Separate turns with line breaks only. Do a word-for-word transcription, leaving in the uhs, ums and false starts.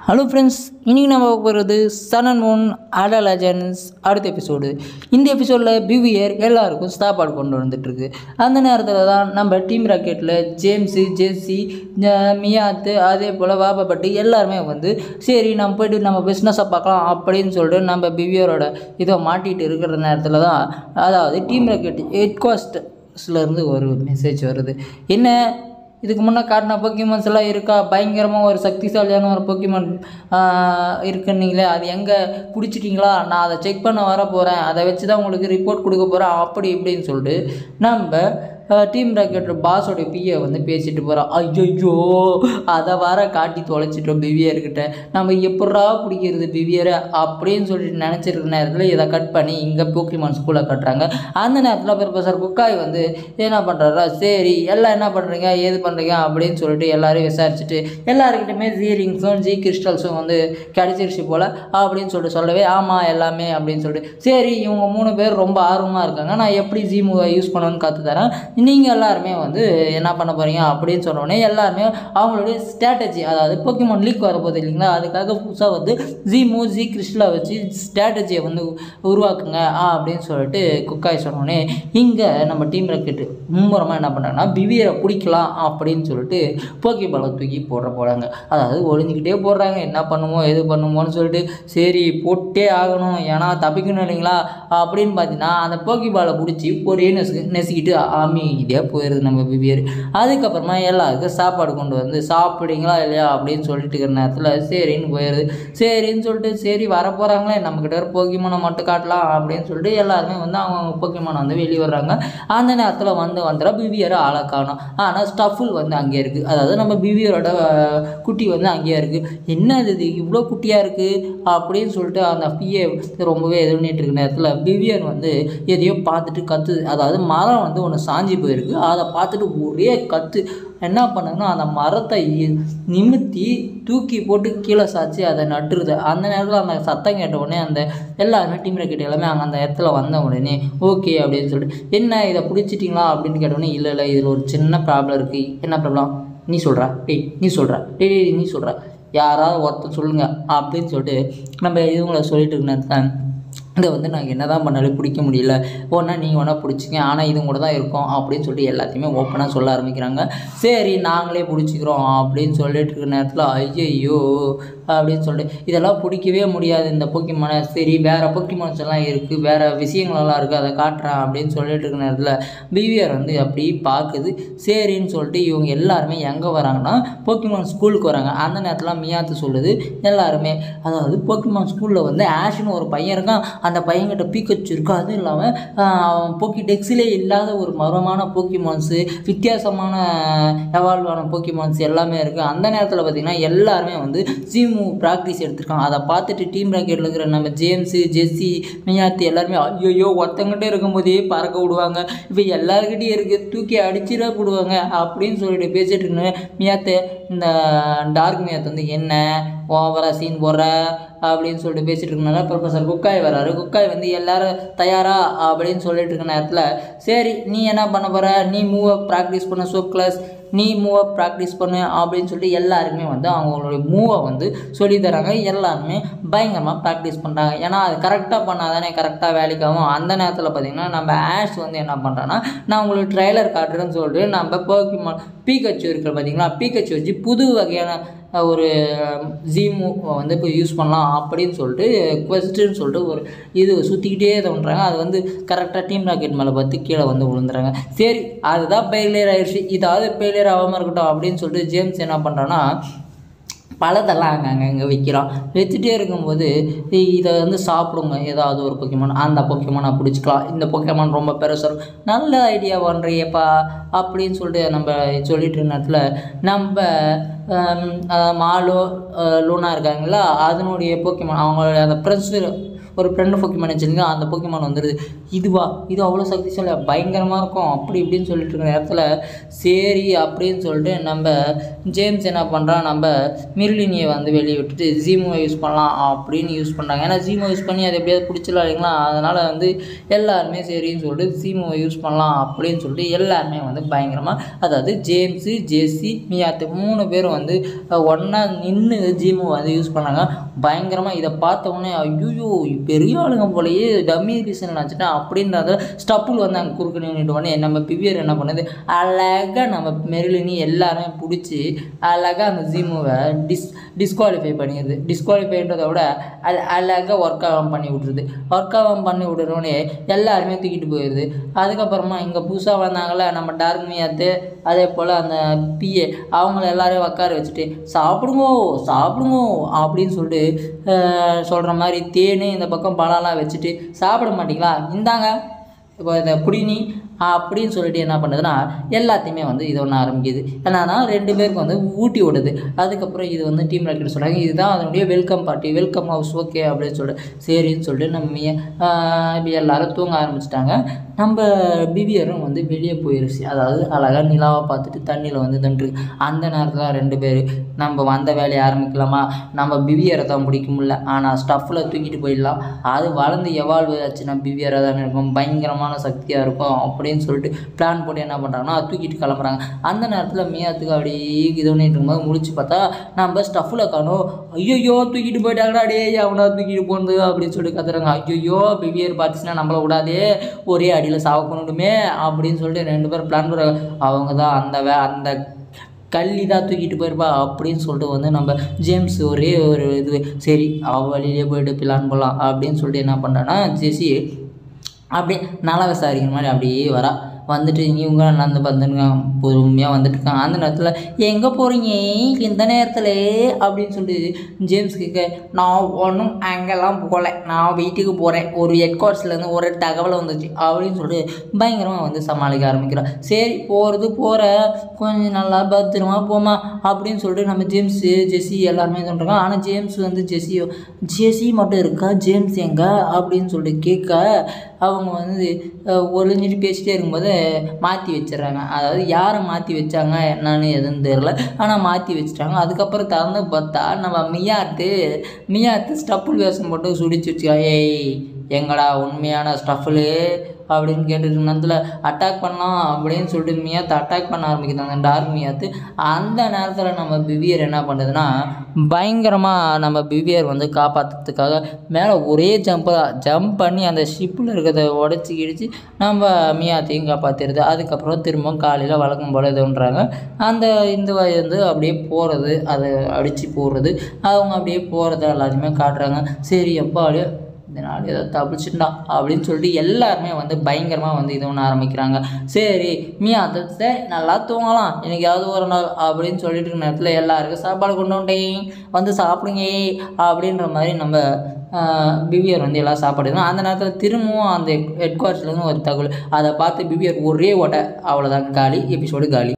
Hello friends, இன்றைக்கி நம்ம போகிறது சன் அண்ட் மூன் அட லெஜண்ட்ஸ் அடுத்த எபிசோடு. இந்த எபிசோடில் பிவியர் எல்லாருக்கும் சாப்பாடு கொண்டு வந்துட்டுருக்கு. அந்த நேரத்தில் தான் நம்ம டீம் ராக்கெட்டில் ஜேம்ஸு, ஜெஸ்ஸி, மியாத்து, அதே போல் வாப்பப்பட்டு எல்லாருமே வந்து சரி நம்ம போய்ட்டு நம்ம பிஸ்னஸை பார்க்கலாம் அப்படின்னு சொல்லிட்டு நம்ம பிவியரோட இதை மாட்டிகிட்டு இருக்கிற நேரத்தில் தான் அதாவது டீம் ராக்கெட் ஹெட்குவார்ட்டர்ஸ்லேருந்து ஒரு மெசேஜ் வருது. என்ன, இதுக்கு முன்னே காட்டின போக்கிமான்ஸ் எல்லாம் இருக்கா, பயங்கரமாக ஒரு சக்திசாலியான ஒரு போக்கிமான் இருக்குன்னீங்களே, அது எங்கே பிடிச்சிட்டிங்களா? நான் அதை செக் பண்ண வர போகிறேன், அதை வச்சு தான் உங்களுக்கு ரிப்போர்ட் கொடுக்க போகிறேன் அப்படி இப்படின்னு சொல்லிட்டு நம்ம டீம் ராக்கெட் பாஸோடைய பிஏ வந்து பேசிட்டு போகிறோம். ஐயோ, அதை வர காட்டி தொலைச்சிட்டோம் பிவியர்கிட்ட, நம்ம எப்படா பிடிக்கிறது பிவியரை அப்படின்னு சொல்லிட்டு நினச்சிருக்க நேரத்தில் இதை கட் பண்ணி இங்கே போக்கிமான் ஸ்கூலில் கட்டுறாங்க. அந்த நேரத்தில் ப்ரொஃபஸர் குக்காய் வந்து என்ன பண்ணுறாரா, சரி எல்லாம் என்ன பண்ணுறீங்க ஏது பண்ணுறீங்க அப்படின்னு சொல்லிட்டு எல்லாரையும் விசாரிச்சுட்டு எல்லாருக்கிட்டையுமே ஜி ரிங்ஸும் ஜி கிறிஸ்டல்ஸும் வந்து கிடச்சிருச்சு போல் அப்படின்னு சொல்லிட்டு சொல்லவே ஆமாம் எல்லாமே அப்படின்னு சொல்லிட்டு சரி இவங்க மூணு பேர் ரொம்ப ஆர்வமாக இருக்காங்க, நான் எப்படி ஜி மூவை யூஸ் பண்ணுவேன்னு கற்று தரேன், நீங்கள் எல்லாருமே வந்து என்ன பண்ண போகிறீங்க அப்படின்னு சொன்னோடனே எல்லாருமே அவங்களுடைய ஸ்ட்ராட்டஜி, அதாவது போக்கிமான் லீக் வரப்போகுது இல்லைங்களா, அதுக்காக புதுசாக வந்து ஜி மூ ஜி கிறிஸ்டலை வச்சு ஸ்ட்ராட்டஜியை வந்து உருவாக்குங்க அப்படின்னு சொல்லிட்டு குக்காய் சொன்னோடனே இங்கே நம்ம டீம் ராக்கெட்டு மும்முரமாக என்ன பண்ணுறாங்கன்னா பிவியரை பிடிக்கலாம் அப்படின்னு சொல்லிட்டு போக்கிபாலை தூக்கி போடுற போகிறாங்க. அதாவது ஒளிஞ்சிக்கிட்டே போடுறாங்க, என்ன பண்ணுமோ எது பண்ணுமோன்னு சொல்லிட்டு சரி போட்டே ஆகணும் ஏன்னா தப்பிக்கணும் இல்லைங்களா அப்படின்னு பார்த்தீங்கன்னா அந்த போக்கிபாலை பிடிச்சி பொடியே நெசு நெசிக்கிட்டு ஆமி இதே போயிடுது நம்ம பிவியர். அதுக்கப்புறமா எல்லாருக்கும் சாப்பாடு கொண்டு வந்து சாப்பிடுங்களா இல்லையா அப்படின்னு சொல்லிட்டு இருக்கிற நேரத்தில் சரின்னு போயிடுது. சரின்னு சொல்லிட்டு சரி வரப்போகிறாங்களே நம்மக்கிட்ட ஒரு போக்கிமானை மட்டும் காட்டலாம் அப்படின்னு சொல்லிட்டு எல்லாருமே வந்து அவங்க போக்கிமானை வந்து வெளியே வர்றாங்க. அந்த நேரத்தில் வந்து வந்துட பிவியரை ஆளை காணும். ஆனால் ஸ்டஃபுல் வந்து அங்கேயே இருக்குது, அதாவது நம்ம பிவியரோட குட்டி வந்து அங்கேயே இருக்குது. என்ன இது இவ்வளோ குட்டியாக இருக்குது அப்படின்னு சொல்லிட்டு அந்த பிஏ ரொம்பவே இது பண்ணிட்டு இருக்கிற நேரத்தில் பிவியர் வந்து எதையோ பார்த்துட்டு கத்து, அதாவது மரம் வந்து ஒன்று சாஞ்சி போயிருக்கு, அதை பார்த்துட்டு ஒரே கத்து என்ன பண்ணுங்கன்னா அந்த மரத்தை நிமித்தி தூக்கி போட்டு கீழே சாய்ச்சி அதை நட்டுருது. அந்த நேரத்தில் அந்த சத்தம் கேட்ட உடனே அந்த எல்லாருமே டீம் ராக்கெட் எல்லாமே அங்கே அந்த இடத்துல வந்த உடனே ஓகே அப்படின்னு சொல்லிட்டு என்ன இதை பிடிச்சிட்டிங்களா அப்படின்னு கேட்டோடனே இல்லை இல்லை இதில் ஒரு சின்ன ப்ராப்ளம் இருக்குது. என்ன ப்ராப்ளம் நீ சொல்கிறா, டேய் நீ சொல்கிறா, டே டே நீ சொல்கிறா, யாராவது ஒருத்தர் சொல்லுங்கள் அப்படின்னு சொல்லிட்டு நம்ம இவங்களை சொல்லிட்டு இருக்க இதை வந்து நாங்கள் என்ன தான் பண்ணாலும் பிடிக்க முடியல, ஒன்றா நீங்கள் ஒன்றா பிடிச்சிங்க ஆனால் இது கூட தான் இருக்கும் அப்படின்னு சொல்லிட்டு எல்லாத்தையுமே ஓப்பனாக சொல்ல ஆரம்பிக்கிறாங்க. சரி நாங்களே பிடிச்சிக்கிறோம் அப்படின்னு சொல்லிட்டு இருக்கிற நேரத்தில் ஐயோ அப்படின்னு சொல்லிட்டு இதெல்லாம் பிடிக்கவே முடியாது இந்த போக்கிமானை, சரி வேறு போக்கிமான்ஸ் எல்லாம் இருக்குது, வேறு விஷயங்களெல்லாம் இருக்குது, அதை காட்டுறேன் அப்படின்னு சொல்லிட்டு இருக்கிற நேரத்தில் பிவிஆர் வந்து அப்படி பார்க்குது. சரின்னு சொல்லிட்டு இவங்க எல்லாருமே எங்கே வராங்கன்னா போக்கிமான் ஸ்கூலுக்கு வராங்க. அந்த நேரத்தில் மியாத்து சொல்லுது எல்லாருமே, அதாவது போக்கிமான் ஸ்கூலில் வந்து ஆஷ்னு ஒரு பையன் இருக்கான், அந்த பையன்கிட்ட பீக்கச்சு இருக்குது, அதுவும் இல்லாமல் அவன் போக்கி டெக்ஸிலே இல்லாத ஒரு மர்மமான போக்கிமான்ஸு, வித்தியாசமான எவால்வான போக்கிமான்ஸ் எல்லாமே இருக்குது. அந்த நேரத்தில் பார்த்திங்கன்னா எல்லாருமே வந்து ஜிமு ப்ராக்டிஸ் எடுத்துருக்காங்க. அதை பார்த்துட்டு டீம் ராக்கெட்டில் இருக்கிற நம்ம ஜேம்ஸு, ஜெஸ்ஸி, மியாத்தி எல்லாருமே ஐயோ ஒருத்தங்கிட்டே இருக்கும்போதே பறக்க விடுவாங்க, இப்போ எல்லாருக்கிட்டையும் இருக்குது தூக்கி அடிச்சிட விடுவாங்க அப்படின்னு சொல்லிட்டு பேசிகிட்டு இருக்கேன். மியாத்தை இந்த டார்க் மியாத்து வந்து என்ன ஓவரா சீன் போடுற அப்படின்னு சொல்லிட்டு பேசிகிட்டு இருக்கனால ப்ரொஃபஸர் குக்காய் வராரு. குக்காய் வந்து எல்லாரும் தயாரா அப்படின்னு சொல்லிட்டு இருக்க நேரத்தில் சரி நீ என்ன பண்ண போகிற, நீ மூவை ப்ராக்டிஸ் பண்ண சோப் கிளாஸ், நீ மூவை ப்ராக்டிஸ் பண்ணு அப்படின்னு சொல்லிட்டு எல்லாருமே வந்து அவங்களுடைய மூவை வந்து சொல்லி தராங்க. எல்லாருமே பயங்கரமாக ப்ராக்டிஸ் பண்ணுறாங்க, ஏன்னா அது கரெக்டாக பண்ணால் தானே கரெக்டாக வேலைக்காகும். அந்த நேரத்தில் பார்த்திங்கன்னா நம்ம ஆஷ் வந்து என்ன பண்ணுறான்னா நான் உங்களுக்கு ட்ரைலர் காட்டுறேன்னு சொல்லிட்டு நம்ம போக்கிமான் பீக்கச்சு இருக்கிற பார்த்திங்களா, பீக்கச்சு வச்சு புது வகையான ஒரு ஜீமு வந்து இப்போ யூஸ் பண்ணலாம் அப்படின்னு சொல்லிட்டு குவெஸ்ட்டுன்னு சொல்லிட்டு ஒரு இது சுற்றிக்கிட்டே இதை பண்ணுறாங்க. அது வந்து கரெக்டாக டீம் ராக்கெட் மேலே பார்த்து கீழே வந்து விழுந்துறாங்க. சரி அதுதான் ஃபெயிலியர் ஆயிடுச்சு, இதாவது ஃபெயிலியர் ஆகாமல் இருக்கட்டும் அப்படின்னு சொல்லிட்டு ஜேம்ஸ் என்ன பண்ணுறான்னா பழத்தெல்லாம் அங்கே அங்கே இங்கே வைக்கிறான். வச்சுட்டே இருக்கும்போது இதை வந்து சாப்பிடுங்க ஏதாவது ஒரு போக்கிமான், அந்த போக்கிமானை பிடிச்சிக்கலாம், இந்த போக்கிமான் ரொம்ப பெருசாக நல்ல ஐடியா பண்ணுறியப்பா அப்படின்னு சொல்லிட்டு நம்ம சொல்லிட்டு இருக்க நேரத்தில் நம்ம மாலோ லூனா இருக்காங்களா அதனுடைய போக்கிமான் அவங்களுடைய அந்த ப்ரெஸ்ஸு ஒரு ஃப்ரெண்டு போக்கிமான் வச்சுருங்க, அந்த போக்கிமான் வந்துடுது. இதுவா இது அவ்வளோ சக்திசாலி பயங்கரமாக இருக்கும் அப்படி இப்படின்னு சொல்லிட்டு இருக்கிற நேரத்தில் சரி அப்படின்னு சொல்லிட்டு நம்ம ஜேம்ஸ் என்ன பண்ணுறான், நம்ம மிர்லினியை வந்து வெளியே விட்டுட்டு ஜீமோவை யூஸ் பண்ணலாம் அப்படின்னு யூஸ் பண்ணுறாங்க. ஏன்னா ஜீமோ யூஸ் பண்ணி அதை எப்படியாவது பிடிச்சிடலாம் இல்லைங்களா, அதனால் வந்து எல்லாருமே சரின்னு சொல்லிட்டு ஜீமோவை யூஸ் பண்ணலாம் அப்படின்னு சொல்லிட்டு எல்லாருமே வந்து பயங்கரமாக, அதாவது ஜேம்ஸு, ஜெஸ்ஸி, மியாத்து மூணு பேரும் வந்து ஒன்றா நின்று ஜீமு வந்து யூஸ் பண்ணாங்க. பயங்கரமாக இதை பார்த்த உடனே ஐயோ பெரிய ஆளுங்க போலயே டம்மி ரீசன் நினச்சிட்டா அப்படின்றத ஸ்டப்புல் வந்து அங்கே குறுக்க நின்றுட்டு உடனே நம்ம பிவியர் என்ன பண்ணுது, அழகாக நம்ம மெரிலினி எல்லாருமே பிடிச்சி அழகாக அந்த ஜீமுவை டிஸ் டிஸ்குவாலிஃபை பண்ணிடுது. டிஸ்குவாலிஃபைன்றதை விட அது அழகாக ஒர்க் ஆகாமல் பண்ணி விட்ருது. ஒர்க் ஆகாமல் பண்ணி விடுறோடனே எல்லாருமே தூக்கிட்டு போயிடுது. அதுக்கப்புறமா இங்கே புதுசாக வந்தாங்கள நம்ம டார்க் மியாத்து, அதே போல் அந்த பிஏ, அவங்கள எல்லாரையும் உட்கார வச்சுட்டு சாப்பிடுங்கோ சாப்பிடுங்கோ அப்படின்னு சொல்லிட்டு சொல்கிற மாதிரி தேனு இந்த பக்கம் பழம்லாம் வச்சுட்டு சாப்பிட மாட்டிங்களா, இந்தாங்க இப்போ இதை புடினி அப்படின்னு சொல்லிட்டு என்ன பண்ணுதுன்னா எல்லாத்தையுமே வந்து இது ஒன்று ஆரம்பிக்குது. என்னன்னா ரெண்டு பேருக்கு வந்து ஊட்டி விடுது. அதுக்கப்புறம் இது வந்து டீம் ராக்கெட் சொல்கிறாங்க இதுதான் அதனுடைய welcome party, welcome house okay அப்படின்னு சொல்லிட்டு சரின்னு சொல்லிட்டு நம்ம இப்போ எல்லோரும் தூங்க ஆரம்பிச்சிட்டாங்க. நம்ம பிவியரும் வந்து வெளியே போயிடுச்சு. அதாவது அழகாக நிலாவை பார்த்துட்டு தண்ணியில் வந்து தண்டுருக்கு. அந்த நேரத்தில் ரெண்டு பேர் நம்ம வந்த வேலையை ஆரம்பிக்கலாமா, நம்ம பிவியரை தான் பிடிக்க முடியல, ஆனால் ஸ்டஃப்பில் தூக்கிட்டு போயிடலாம், அது வளர்ந்து எவால்வ் ஆச்சுன்னா பிவியராக தானே இருக்கும், பயங்கரமான சக்தியாக இருக்கும் அப்படின்னு சொல்லிட்டு பிளான் போட்டு என்ன பண்ணுறாங்கன்னா தூக்கிட்டு கிளம்புறாங்க. அந்த நேரத்தில் மியாத்துக்கு அப்படியே இது பண்ணிட்டு இருக்கும்போது முடிச்சு பார்த்தா நம்ம ஸ்டஃப்பில் காணும். ஐயோ தூக்கிட்டு போயிட்டாங்கடா டே அவனா தூக்கிட்டு போனது அப்படின்னு சொல்லிட்டு கத்துறாங்க. ஐயோ பிவியர் பார்த்துச்சுன்னா நம்மளை விடாதே ஒரே அடியில் சாவ பண்ணணுமே அப்படின்னு சொல்லிட்டு ரெண்டு பேரும் பிளான் பண்ணுறாங்க. அவங்க தான் அந்த வே அந்த கள்ளி தான் தூக்கிட்டு போயிருப்பா அப்படின்னு சொல்லிட்டு வந்து நம்ம ஜேம்ஸ் ஒரே ஒரு இது சரி அவள் வழியிலே போய்ட்டு பிளான் போடலாம் அப்படின்னு சொல்லிட்டு என்ன பண்ணுறான்னா ஜெசி அப்படியே நல்லா விசாரிக்கிற மாதிரி அப்படியே வரா. வந்துட்டு இவங்க நடந்து வந்துருங்க பொறுமையாக வந்துட்டு இருக்காங்க. அந்த நேரத்தில் எங்கே போகிறீங்க இந்த நேரத்தில் அப்படின்னு சொல்லிட்டு ஜேம்ஸ் கேட்க, நான் ஒன்றும் அங்கெல்லாம் போகலை, நான் வீட்டுக்கு போகிறேன், ஒரு ஹெட் குவார்ட்டர்ஸ்லேருந்து ஒரு தகவல் வந்துச்சு அப்படின்னு சொல்லிட்டு பயங்கரமாக வந்து சமாளிக்க ஆரம்பிக்கிறான். சரி போகிறது போகிற கொஞ்சம் நல்லா பத்திரமா போமா அப்படின்னு சொல்லிட்டு நம்ம ஜேம்ஸ் ஜெஸி எல்லாருமே சொல்கிறாங்க. ஆனால் ஜேம்ஸ் வந்து ஜெஸியோ ஜெஸி மட்டும் இருக்கா, ஜேம்ஸ் எங்கே அப்படின்னு சொல்லிட்டு கேட்க அவங்க வந்து ஒளிஞ்சிட்டு பேசிட்டே இருக்கும்போது மாற்றி வச்சிடறாங்க. அதாவது யாரை மாற்றி வச்சாங்க என்னன்னு எதுன்னு தெரில, ஆனால் மாற்றி வச்சுட்டாங்க. அதுக்கப்புறம் திறந்து பார்த்தா நம்ம மியாத்து மியாத்து ஸ்டப்புல் வேஷம் போட்டு சுடிச்சு வச்சுக்கா. ஏய் எங்கடா உண்மையான ஸ்டஃபுலு அப்படின்னு கேட்டுட்டு நேரத்தில் அட்டாக் பண்ணலாம் அப்படின்னு சொல்லிட்டு மியாத்து அட்டாக் பண்ண ஆரம்பிக்குது அந்த டார்க் மியாத்து. அந்த நேரத்தில் நம்ம பிவியர் என்ன பண்ணுதுன்னா பயங்கரமாக நம்ம பிவியர் வந்து காப்பாற்றுறதுக்காக மேலே ஒரே ஜம்ப் ஜம்ப் பண்ணி அந்த ஷிப்பில் இருக்கிறத உடச்சி கிடிச்சு நம்ம மியாத்தையும் காப்பாற்றிடுது. அதுக்கப்புறம் திரும்ப காலையில் வழக்கம் போல் இதுன்றாங்க. அந்த இந்த வயது வந்து அப்படியே போகிறது, அதை அடித்து போடுறது, அவங்க அப்படியே போகிறத எல்லாத்தையுமே காட்டுறாங்க. சரி எப்போ அப்படியே இதனால் ஏதோ தப்பிச்சுட்டா அப்படின்னு சொல்லிட்டு எல்லாருமே வந்து பயங்கரமாக வந்து இது ஒன்று ஆரம்பிக்கிறாங்க. சரி மியா அதை சரி நல்லா தூங்கலாம் எனக்காவது ஒரு நாள் அப்படின்னு சொல்லிட்டு இருக்க நேரத்தில் எல்லாருக்கும் சாப்பாடு கொண்டு வந்துட்டேன் வந்து சாப்பிடுங்க அப்படின்ற மாதிரி நம்ம பிவியர் வந்து எல்லாம் சாப்பாடு. அந்த நேரத்தில் திரும்பவும் அந்த ஹெட் குவார்ட்டர்ஸ்லேருந்து ஒரு தகவல், அதை பார்த்து பிவியர் ஒரே ஓட்ட, அவ்வளோதான் காலி, எபிசோடு காலி.